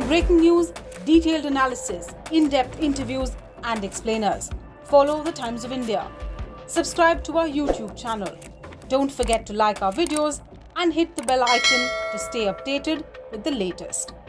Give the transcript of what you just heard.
breaking news, detailed analysis, in-depth interviews and explainers. Follow the Times of India. Subscribe to our YouTube channel. Don't forget to like our videos and hit the bell icon to stay updated with the latest.